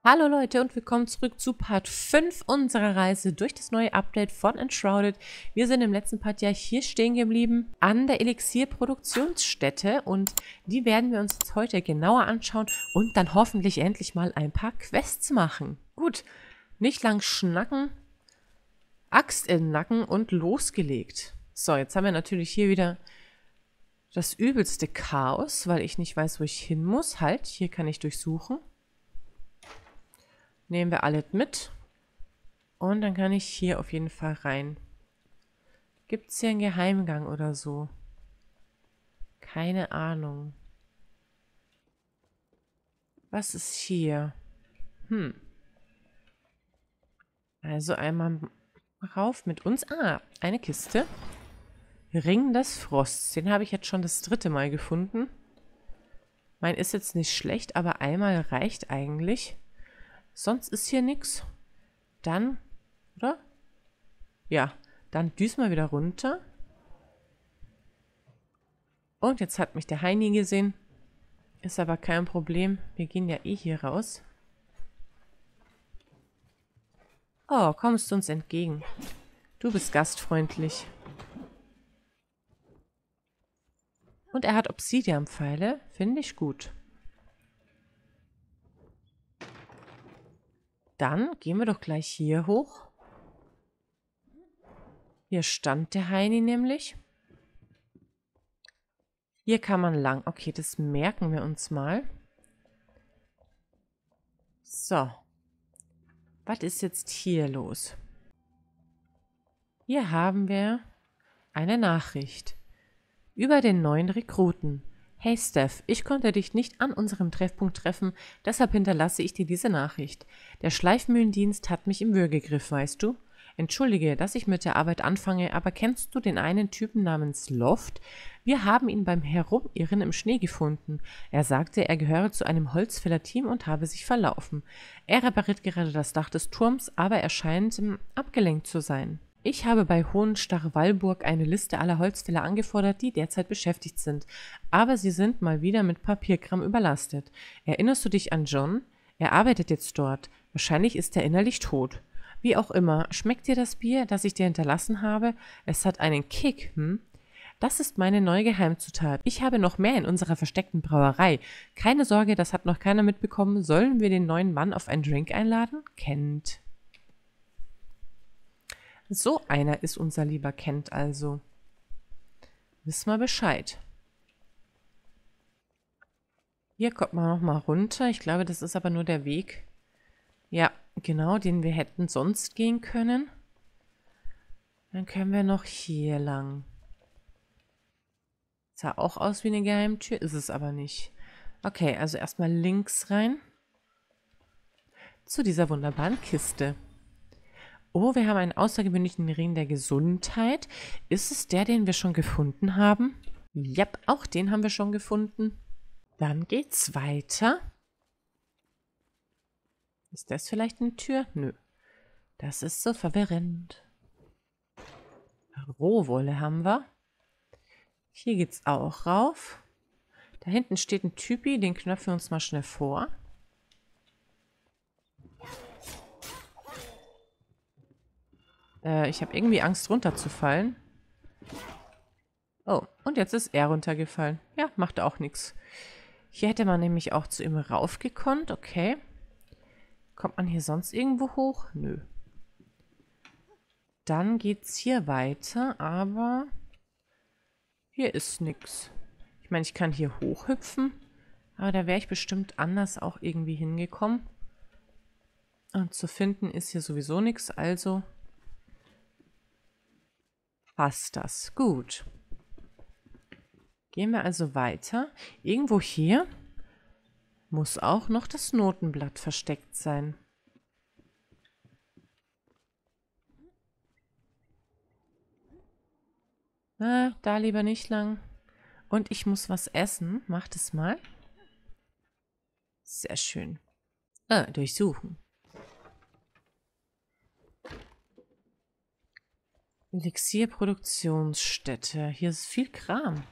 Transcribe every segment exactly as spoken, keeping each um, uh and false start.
Hallo Leute und willkommen zurück zu Part fünf unserer Reise durch das neue Update von Enshrouded. Wir sind im letzten Part ja hier stehen geblieben an der Elixier-Produktionsstätte und die werden wir uns jetzt heute genauer anschauen und dann hoffentlich endlich mal ein paar Quests machen. Gut, nicht lang schnacken, Axt in den Nacken und losgelegt. So, jetzt haben wir natürlich hier wieder das übelste Chaos, weil ich nicht weiß, wo ich hin muss. Halt, hier kann ich durchsuchen. Nehmen wir alles mit. Und dann kann ich hier auf jeden Fall rein. Gibt es hier einen Geheimgang oder so? Keine Ahnung. Was ist hier? Hm. Also einmal rauf mit uns. Ah, eine Kiste. Ring des Frosts. Den habe ich jetzt schon das dritte Mal gefunden. Mein ist jetzt nicht schlecht, aber einmal reicht eigentlich. Sonst ist hier nichts. Dann, oder? Ja, dann düsen wir wieder runter. Und jetzt hat mich der Heini gesehen. Ist aber kein Problem. Wir gehen ja eh hier raus. Oh, kommst du uns entgegen. Du bist gastfreundlich. Und er hat Obsidian-Pfeile. Finde ich gut. Dann gehen wir doch gleich hier hoch. Hier stand der Heini nämlich. Hier kann man lang. Okay, das merken wir uns mal. So. Was ist jetzt hier los? Hier haben wir eine Nachricht über den neuen Rekruten. Hey Steph, ich konnte dich nicht an unserem Treffpunkt treffen, deshalb hinterlasse ich dir diese Nachricht. Der Schleifmühlendienst hat mich im Würgegriff, weißt du? Entschuldige, dass ich mit der Arbeit anfange, aber kennst du den einen Typen namens Loft? Wir haben ihn beim Herumirren im Schnee gefunden. Er sagte, er gehöre zu einem Holzfällerteam und habe sich verlaufen. Er repariert gerade das Dach des Turms, aber er scheint ähm, abgelenkt zu sein. Ich habe bei Hohenstarre-Wallburg eine Liste aller Holzfäller angefordert, die derzeit beschäftigt sind. Aber sie sind mal wieder mit Papierkram überlastet. Erinnerst du dich an John? Er arbeitet jetzt dort. Wahrscheinlich ist er innerlich tot. Wie auch immer, schmeckt dir das Bier, das ich dir hinterlassen habe? Es hat einen Kick, hm? Das ist meine neue Geheimzutat. Ich habe noch mehr in unserer versteckten Brauerei. Keine Sorge, das hat noch keiner mitbekommen. Sollen wir den neuen Mann auf einen Drink einladen? Kent. So einer ist unser lieber Kent also. Wissen wir Bescheid. Hier kommt man nochmal runter. Ich glaube, das ist aber nur der Weg. Ja, genau, den wir hätten sonst gehen können. Dann können wir noch hier lang. Sah auch aus wie eine Geheimtür, ist es aber nicht. Okay, also erstmal links rein. Zu dieser wunderbaren Kiste. Oh, wir haben einen außergewöhnlichen Ring der Gesundheit. Ist es der, den wir schon gefunden haben? Ja, auch den haben wir schon gefunden. Dann geht's weiter. Ist das vielleicht eine Tür? Nö. Das ist so verwirrend. Rohwolle haben wir. Hier geht's auch rauf. Da hinten steht ein Typi, den knöpfen wir uns mal schnell vor. Äh, ich habe irgendwie Angst runterzufallen. Oh, und jetzt ist er runtergefallen. Ja, macht auch nichts. Hier hätte man nämlich auch zu ihm raufgekonnt. Okay. Kommt man hier sonst irgendwo hoch? Nö. Dann geht's hier weiter, aber hier ist nichts. Ich meine, ich kann hier hochhüpfen, aber da wäre ich bestimmt anders auch irgendwie hingekommen. Und zu finden ist hier sowieso nichts, also passt das. Gut. Gehen wir also weiter. Irgendwo hier muss auch noch das Notenblatt versteckt sein. Na, da lieber nicht lang. Und ich muss was essen. Macht es mal. Sehr schön. Ah, durchsuchen. Elixierproduktionsstätte. Hier ist viel Kram.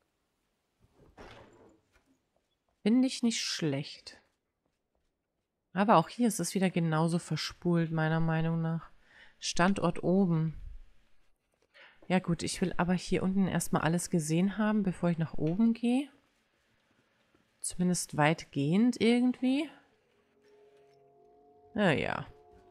Finde ich nicht schlecht. Aber auch hier ist es wieder genauso verspult, meiner Meinung nach. Standort oben. Ja gut, ich will aber hier unten erstmal alles gesehen haben, bevor ich nach oben gehe. Zumindest weitgehend irgendwie. Naja.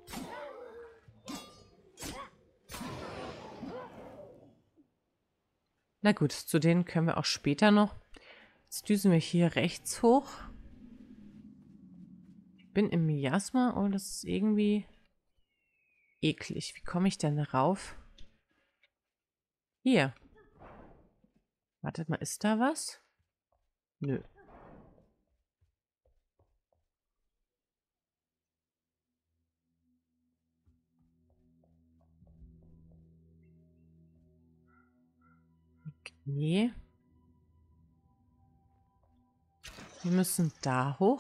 Na gut, zu denen können wir auch später noch. Jetzt düsen wir hier rechts hoch. Ich bin im Miasma und das ist irgendwie eklig. Wie komme ich denn rauf? Hier. Wartet mal, ist da was? Nö. Okay. Wir müssen da hoch.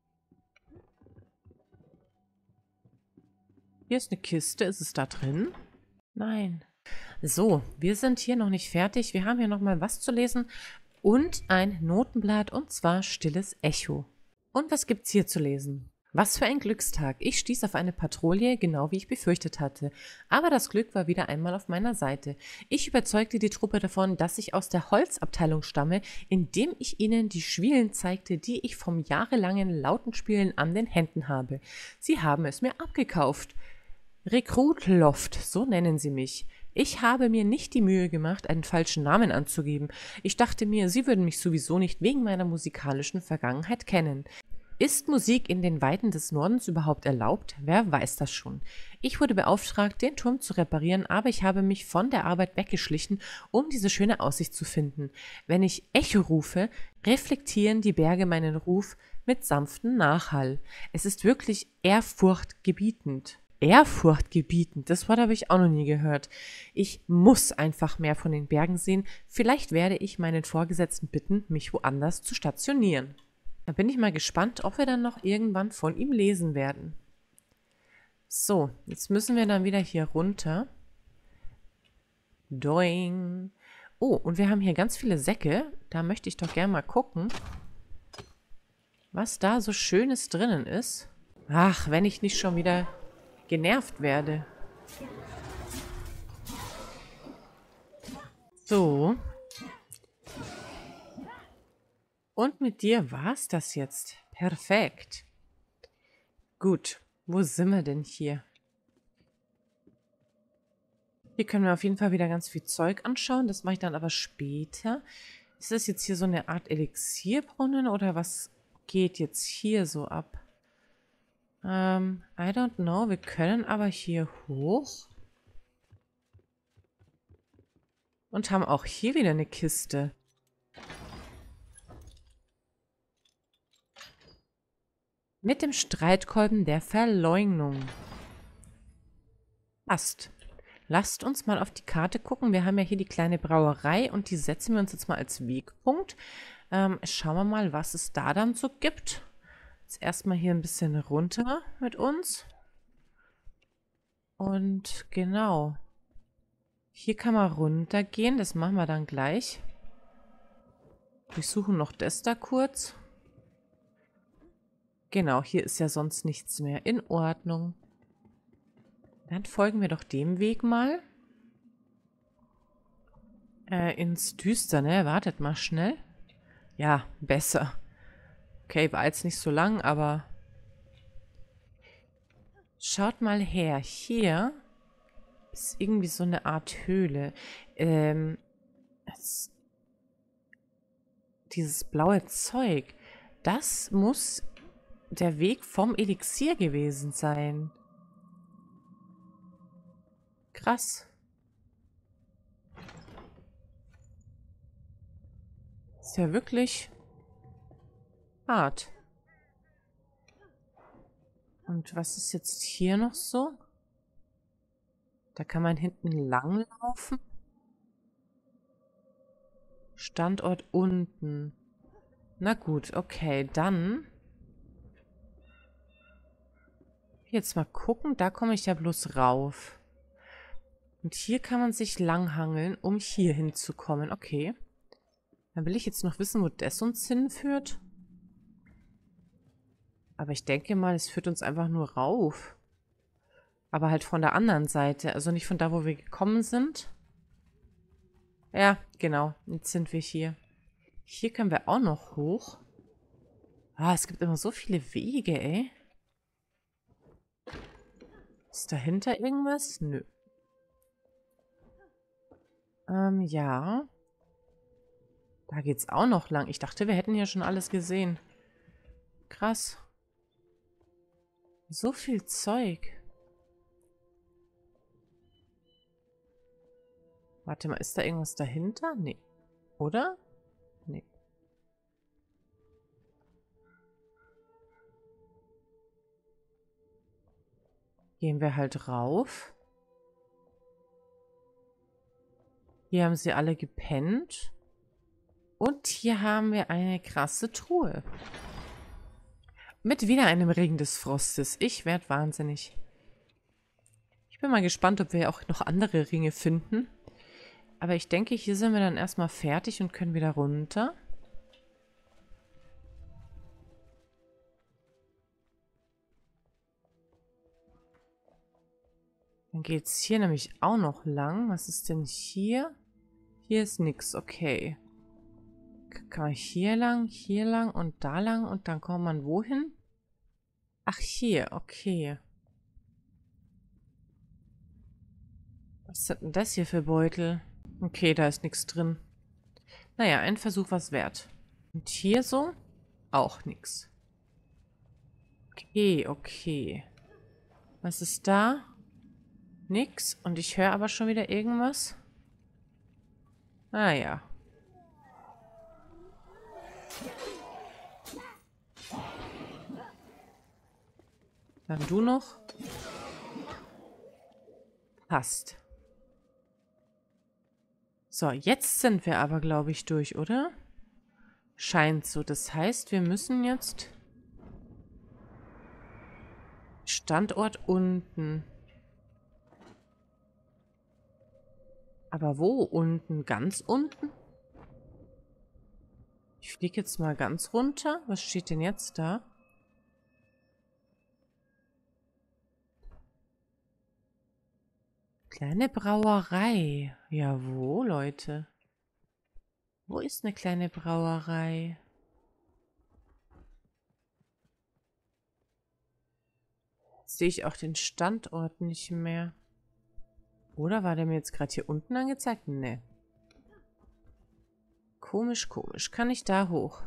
Hier ist eine Kiste. Ist es da drin? Nein. So, wir sind hier noch nicht fertig. Wir haben hier noch mal was zu lesen und ein Notenblatt, und zwar Stilles Echo. Und was gibt's hier zu lesen? Was für ein Glückstag. Ich stieß auf eine Patrouille, genau wie ich befürchtet hatte. Aber das Glück war wieder einmal auf meiner Seite. Ich überzeugte die Truppe davon, dass ich aus der Holzabteilung stamme, indem ich ihnen die Schwielen zeigte, die ich vom jahrelangen Lautenspielen an den Händen habe. Sie haben es mir abgekauft. Rekrutloft, so nennen sie mich. Ich habe mir nicht die Mühe gemacht, einen falschen Namen anzugeben. Ich dachte mir, sie würden mich sowieso nicht wegen meiner musikalischen Vergangenheit kennen. Ist Musik in den Weiten des Nordens überhaupt erlaubt? Wer weiß das schon. Ich wurde beauftragt, den Turm zu reparieren, aber ich habe mich von der Arbeit weggeschlichen, um diese schöne Aussicht zu finden. Wenn ich Echo rufe, reflektieren die Berge meinen Ruf mit sanftem Nachhall. Es ist wirklich ehrfurchtgebietend. Ehrfurchtgebietend, das Wort habe ich auch noch nie gehört. Ich muss einfach mehr von den Bergen sehen. Vielleicht werde ich meinen Vorgesetzten bitten, mich woanders zu stationieren. Da bin ich mal gespannt, ob wir dann noch irgendwann von ihm lesen werden. So, jetzt müssen wir dann wieder hier runter. Doing. Oh, und wir haben hier ganz viele Säcke. Da möchte ich doch gerne mal gucken, was da so Schönes drinnen ist. Ach, wenn ich nicht schon wieder genervt werde. So. Und mit dir war's das jetzt. Perfekt. Gut. Wo sind wir denn hier? Hier können wir auf jeden Fall wieder ganz viel Zeug anschauen. Das mache ich dann aber später. Ist das jetzt hier so eine Art Elixierbrunnen oder was geht jetzt hier so ab? Ähm, I don't know. Wir können aber hier hoch. Und haben auch hier wieder eine Kiste. Mit dem Streitkolben der Verleugnung. Passt. Lasst uns mal auf die Karte gucken. Wir haben ja hier die kleine Brauerei und die setzen wir uns jetzt mal als Wegpunkt. Ähm, schauen wir mal, was es da dann so gibt. Jetzt erstmal hier ein bisschen runter mit uns. Und genau. Hier kann man runtergehen. Das machen wir dann gleich. Wir suchen noch das da kurz. Genau, hier ist ja sonst nichts mehr. In Ordnung. Dann folgen wir doch dem Weg mal. Äh, ins Düsterne. Wartet mal schnell. Ja, besser. Okay, war jetzt nicht so lang, aber... Schaut mal her. Hier ist irgendwie so eine Art Höhle. Ähm... Es, dieses blaue Zeug. Das muss der Weg vom Elixier gewesen sein. Krass. Ist ja wirklich hart. Und was ist jetzt hier noch so? Da kann man hinten lang laufen. Standort unten. Na gut, okay, dann... Jetzt mal gucken, da komme ich ja bloß rauf. Und hier kann man sich langhangeln, um hier hinzukommen. Okay. Dann will ich jetzt noch wissen, wo das uns hinführt. Aber ich denke mal, es führt uns einfach nur rauf. Aber halt von der anderen Seite. Also nicht von da, wo wir gekommen sind. Ja, genau. Jetzt sind wir hier. Hier können wir auch noch hoch. Ah, es gibt immer so viele Wege, ey. Ist dahinter irgendwas? Nö. Ähm, ja. Da geht's auch noch lang. Ich dachte, wir hätten hier schon alles gesehen. Krass. So viel Zeug. Warte mal, ist da irgendwas dahinter? Nee. Oder? Nee. Gehen wir halt rauf. Hier haben sie alle gepennt. Und hier haben wir eine krasse Truhe. Mit wieder einem Ring des Frostes. Ich werde wahnsinnig. Ich bin mal gespannt, ob wir auch noch andere Ringe finden. Aber ich denke, hier sind wir dann erstmal fertig und können wieder runter. Dann geht es hier nämlich auch noch lang. Was ist denn hier? Hier ist nix, okay. Kann man hier lang, hier lang und da lang und dann kommt man wohin? Ach, hier, okay. Was sind denn das hier für Beutel? Okay, da ist nichts drin. Naja, ein Versuch war's wert. Und hier so? Auch nichts. Okay, okay. Was ist da? Nix. Und ich höre aber schon wieder irgendwas. Ah ja. Dann du noch. Passt. So, jetzt sind wir aber, glaube ich, durch, oder? Scheint so. Das heißt, wir müssen jetzt... Standort unten. Aber wo unten? Ganz unten? Ich fliege jetzt mal ganz runter. Was steht denn jetzt da? Kleine Brauerei. Ja, wo, Leute? Wo ist eine kleine Brauerei? Jetzt sehe ich auch den Standort nicht mehr. Oder war der mir jetzt gerade hier unten angezeigt? Nee. Komisch, komisch. Kann ich da hoch?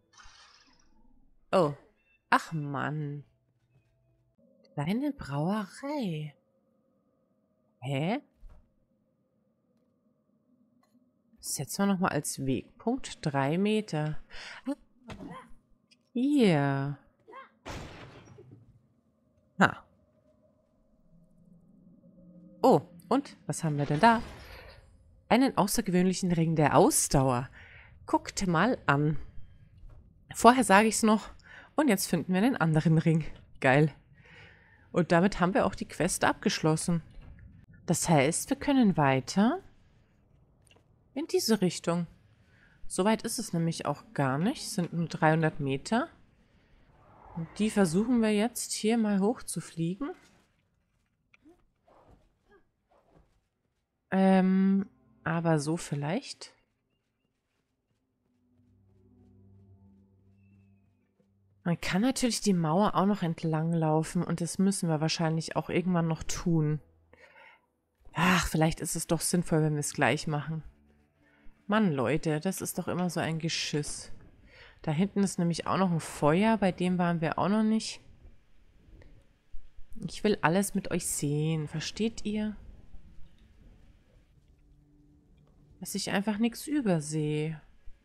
Oh. Ach, Mann. Kleine Brauerei. Hä? Setzen wir nochmal als Wegpunkt drei Meter. Hier. Ha. Oh, und was haben wir denn da? Einen außergewöhnlichen Ring der Ausdauer. Guckt mal an. Vorher sage ich es noch. Und jetzt finden wir einen anderen Ring. Geil. Und damit haben wir auch die Quest abgeschlossen. Das heißt, wir können weiter in diese Richtung. Soweit ist es nämlich auch gar nicht. Es sind nur dreihundert Meter. Und die versuchen wir jetzt hier mal hoch zu fliegen. Ähm, aber so vielleicht. Man kann natürlich die Mauer auch noch entlang laufen und das müssen wir wahrscheinlich auch irgendwann noch tun. Ach, vielleicht ist es doch sinnvoll, wenn wir es gleich machen. Mann, Leute, das ist doch immer so ein Geschiss. Da hinten ist nämlich auch noch ein Feuer, bei dem waren wir auch noch nicht. Ich will alles mit euch sehen, versteht ihr? Dass ich einfach nichts übersehe.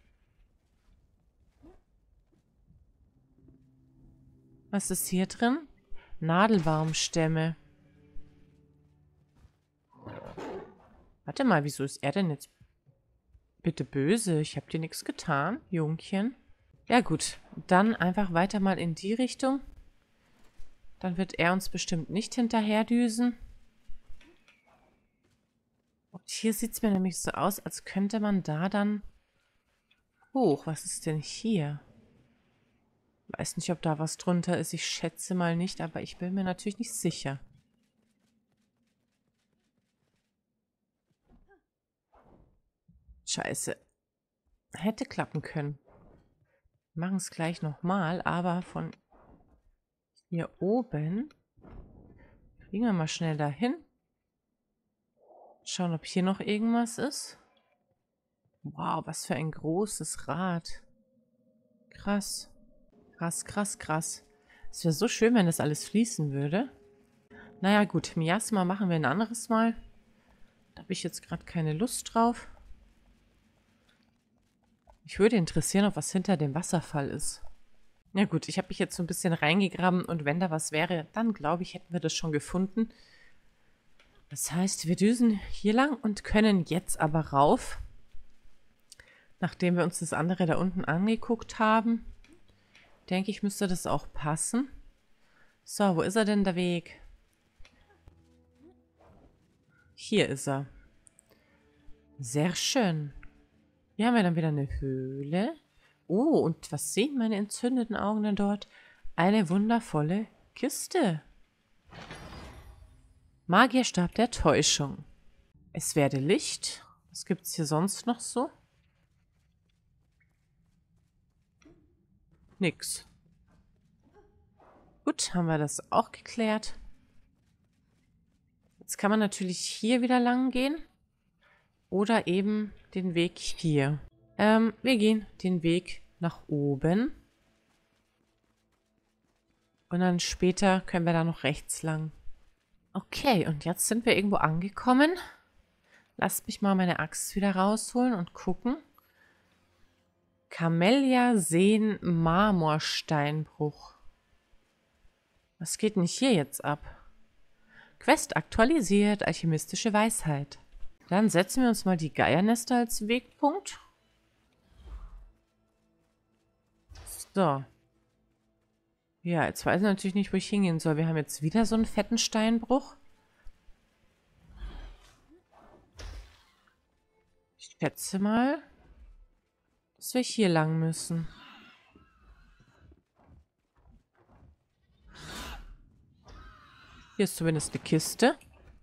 Was ist hier drin? Nadelbaumstämme. Warte mal, wieso ist er denn jetzt bitte böse? Ich habe dir nichts getan, Jungchen. Ja gut, dann einfach weiter mal in die Richtung. Dann wird er uns bestimmt nicht hinterherdüsen. Und hier sieht es mir nämlich so aus, als könnte man da dann hoch. Was ist denn hier? Weiß nicht, ob da was drunter ist. Ich schätze mal nicht, aber ich bin mir natürlich nicht sicher. Scheiße. Hätte klappen können. Wir machen es gleich nochmal, aber von hier oben fliegen wir mal schnell dahin. Schauen, ob hier noch irgendwas ist. Wow, was für ein großes Rad. Krass. Krass, krass, krass. Es wäre so schön, wenn das alles fließen würde. Naja, gut. Miasma machen wir ein anderes Mal. Da habe ich jetzt gerade keine Lust drauf. Mich würde interessieren, ob was hinter dem Wasserfall ist. Ja gut, ich habe mich jetzt so ein bisschen reingegraben und wenn da was wäre, dann glaube ich, hätten wir das schon gefunden. Das heißt, wir düsen hier lang und können jetzt aber rauf. Nachdem wir uns das andere da unten angeguckt haben, denke ich, müsste das auch passen. So, wo ist er denn, der Weg? Hier ist er. Sehr schön. Hier haben wir dann wieder eine Höhle. Oh, und was sehen meine entzündeten Augen denn dort? Eine wundervolle Kiste. Magierstab der Täuschung. Es werde Licht. Was gibt es hier sonst noch so? Nix. Gut, haben wir das auch geklärt. Jetzt kann man natürlich hier wieder lang gehen. Oder eben den Weg hier. Ähm, wir gehen den Weg nach oben. Und dann später können wir da noch rechts lang. Okay, und jetzt sind wir irgendwo angekommen. Lasst mich mal meine Axt wieder rausholen und gucken. Camellia Seen Marmorsteinbruch. Was geht denn hier jetzt ab? Quest aktualisiert, alchemistische Weisheit. Dann setzen wir uns mal die Geiernester als Wegpunkt. So. Ja, jetzt weiß ich natürlich nicht, wo ich hingehen soll. Wir haben jetzt wieder so einen fetten Steinbruch. Ich schätze mal, dass wir hier lang müssen. Hier ist zumindest eine Kiste.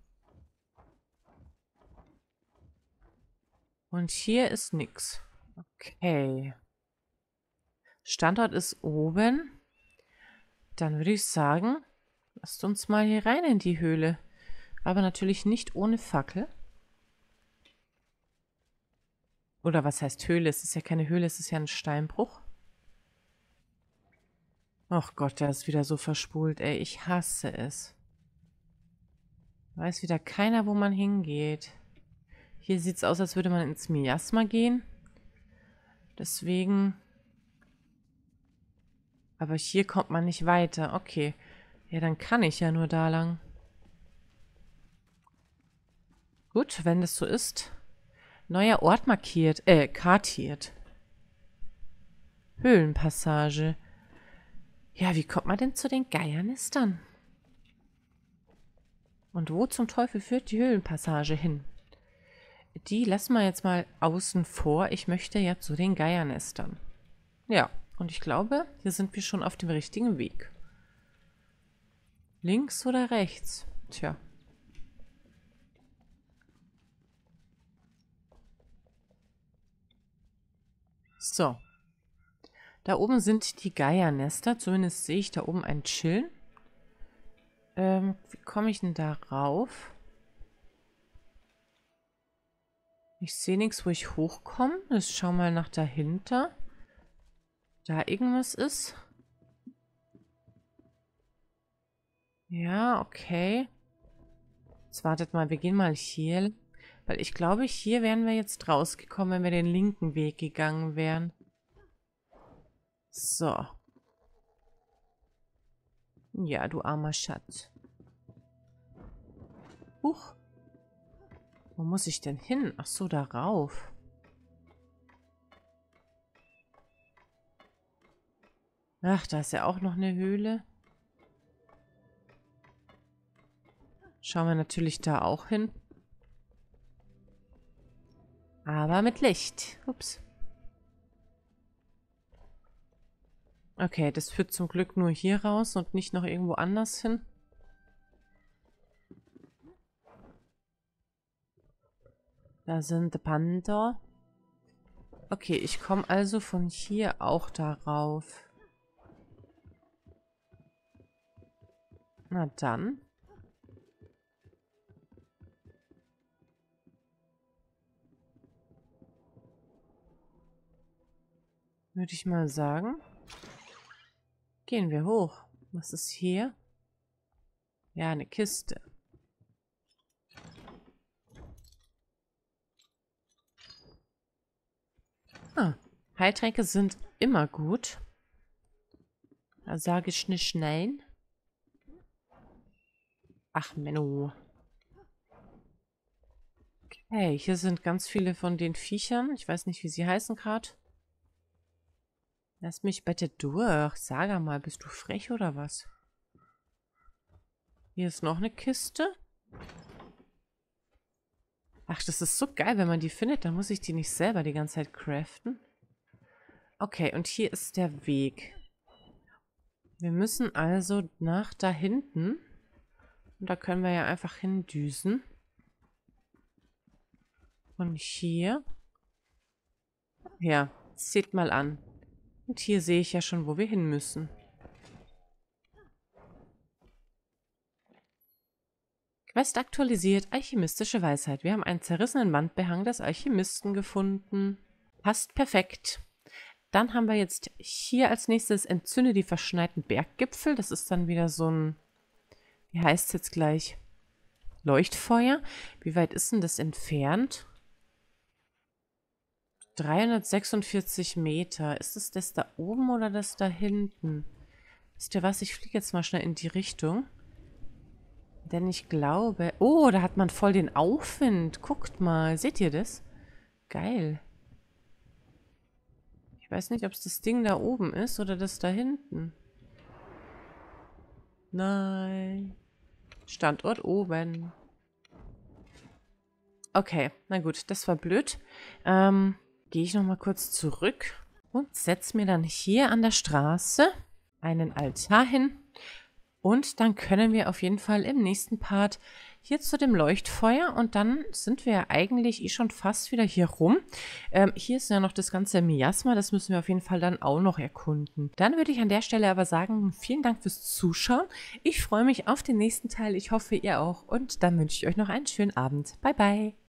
Und hier ist nichts. Okay. Standort ist oben. Dann würde ich sagen, lasst uns mal hier rein in die Höhle. Aber natürlich nicht ohne Fackel. Oder was heißt Höhle? Es ist ja keine Höhle, es ist ja ein Steinbruch. Ach Gott, der ist wieder so verspult, ey. Ich hasse es. Weiß wieder keiner, wo man hingeht. Hier sieht es aus, als würde man ins Miasma gehen. Deswegen... Aber hier kommt man nicht weiter. Okay. Ja, dann kann ich ja nur da lang. Gut, wenn das so ist. Neuer Ort markiert. Äh, kartiert. Höhlenpassage. Ja, wie kommt man denn zu den Geiernestern? Und wo zum Teufel führt die Höhlenpassage hin? Die lassen wir jetzt mal außen vor. Ich möchte ja zu den Geiernestern. Ja, und ich glaube, hier sind wir schon auf dem richtigen Weg. Links oder rechts? Tja. So. Da oben sind die Geiernester. Zumindest sehe ich da oben ein Chillen. Ähm, wie komme ich denn da rauf? Ich sehe nichts, wo ich hochkomme. Ich schau mal nach dahinter. Da irgendwas ist. Ja, okay. Jetzt wartet mal, wir gehen mal hier. Weil ich glaube, hier wären wir jetzt rausgekommen, wenn wir den linken Weg gegangen wären. So. Ja, du armer Schatz. Huch. Wo muss ich denn hin? Ach so, da rauf. Ach, da ist ja auch noch eine Höhle. Schauen wir natürlich da auch hin. Aber mit Licht. Ups. Okay, das führt zum Glück nur hier raus und nicht noch irgendwo anders hin. Da sind die Panther. Okay, ich komme also von hier auch darauf. Na dann. Würde ich mal sagen. Gehen wir hoch. Was ist hier? Ja, eine Kiste. Ah, Heiltränke sind immer gut. Da sage ich nicht nein. Ach, Menno. Okay, hier sind ganz viele von den Viechern. Ich weiß nicht, wie sie heißen gerade. Lass mich bitte durch. Sag mal, bist du frech oder was? Hier ist noch eine Kiste. Ach, das ist so geil, wenn man die findet. Dann muss ich die nicht selber die ganze Zeit craften. Okay, und hier ist der Weg. Wir müssen also nach da hinten. Und da können wir ja einfach hindüsen. Und hier. Ja, seht mal an. Und hier sehe ich ja schon, wo wir hin müssen. Quest aktualisiert, alchemistische Weisheit. Wir haben einen zerrissenen Wandbehang des Alchemisten gefunden. Passt perfekt. Dann haben wir jetzt hier als nächstes entzünde die verschneiten Berggipfel. Das ist dann wieder so ein, wie heißt es jetzt gleich? Leuchtfeuer. Wie weit ist denn das entfernt? dreihundertsechsundvierzig Meter. Ist es das da oben oder das da hinten? Wisst ihr was? Ich fliege jetzt mal schnell in die Richtung. Denn ich glaube... Oh, da hat man voll den Aufwind. Guckt mal. Seht ihr das? Geil. Ich weiß nicht, ob es das Ding da oben ist oder das da hinten. Nein. Standort oben. Okay, na gut, das war blöd. Ähm... Gehe ich nochmal kurz zurück und setze mir dann hier an der Straße einen Altar hin. Und dann können wir auf jeden Fall im nächsten Part hier zu dem Leuchtfeuer. Und dann sind wir ja eigentlich eh schon fast wieder hier rum. Ähm, hier ist ja noch das ganze Miasma. Das müssen wir auf jeden Fall dann auch noch erkunden. Dann würde ich an der Stelle aber sagen, vielen Dank fürs Zuschauen. Ich freue mich auf den nächsten Teil. Ich hoffe, ihr auch. Und dann wünsche ich euch noch einen schönen Abend. Bye, bye.